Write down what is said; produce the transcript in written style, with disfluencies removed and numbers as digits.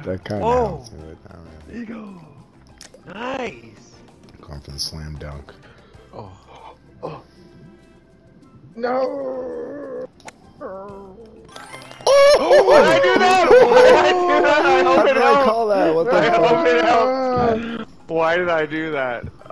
That kind of Whoa. helps me with that, man. There you go. Nice. Going for the slam dunk. Oh. No! Oh, why did I do that? Why did I do that? I How hope it did I helped. call that? What the I fuck? hope it helped. Why did I do that?